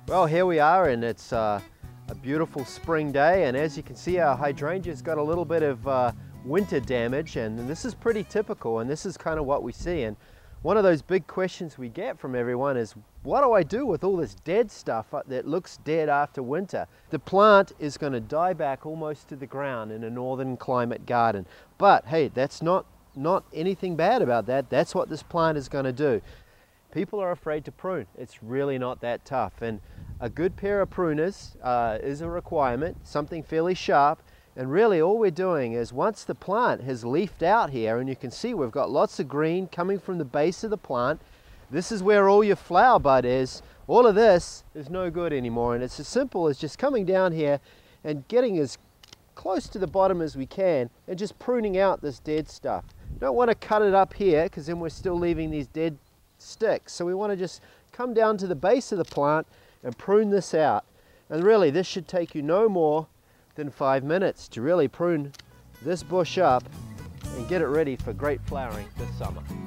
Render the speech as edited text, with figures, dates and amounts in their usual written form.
Well, here we are, and it's a beautiful spring day, and as you can see, our hydrangea's got a little bit of winter damage, and this is pretty typical, and this is kind of what we see. And one of those big questions we get from everyone is, what do I do with all this dead stuff that looks dead after winter? The plant is going to die back almost to the ground in a northern climate garden, but hey, that's not anything bad about that. That's what this plant is going to do. People are afraid to prune. It's really not that tough, and a good pair of pruners is a requirement, something fairly sharp. And really all we're doing is, once the plant has leafed out here, and you can see we've got lots of green coming from the base of the plant, this is where all your flower bud is. All of this is no good anymore, and it's as simple as just coming down here and getting as close to the bottom as we can and just pruning out this dead stuff. You don't want to cut it up here, because then we're still leaving these dead sticks. So we want to just come down to the base of the plant and prune this out. And really this should take you no more than 5 minutes to really prune this bush up and get it ready for great flowering this summer.